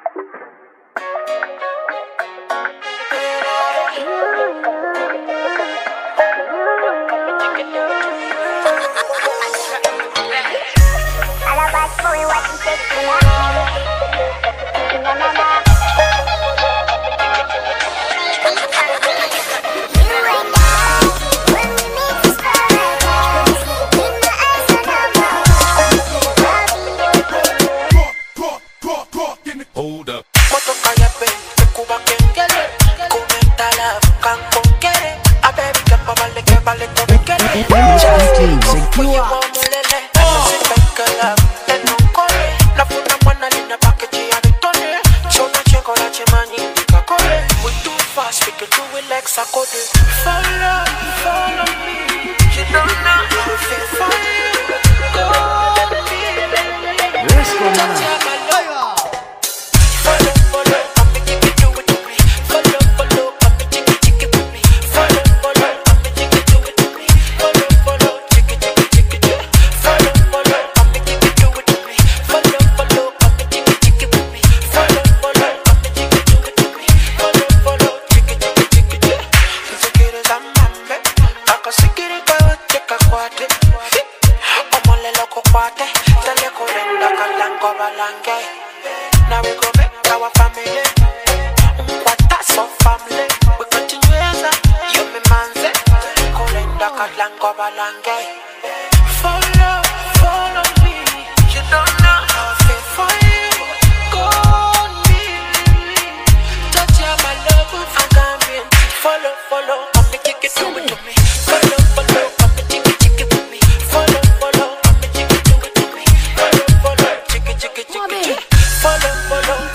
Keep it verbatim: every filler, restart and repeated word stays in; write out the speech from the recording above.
Hold up. Follow, follow me. You don't know how I feel for you. Go on me, baby. Touch your love. Follow, follow, come and give it to it to me. Follow, follow, come and jiggy jiggy with me. Follow, follow, come and jiggy to it to me. Follow, follow, jiggy jiggy jiggy jiggy. Follow, follow, come and give it to it to me. Follow, follow, come and jiggy jiggy with me. Follow, follow, come and jiggy to it to me. Follow, follow, jiggy jiggy jiggy jiggy. Now we go back to our family. What that's our family. We continue as a you me manze. Kolenda katlango balange. Follow, follow me. You don't know how I feel for you. Go on me, touch your my love if I can't be. Follow, follow, come and kick it to it to me. Follow, follow, come and jiggy jiggy with me. Follow, follow, come and jiggy to it to me. Follow, follow, jiggy jiggy jiggy jiggy. Follow, follow.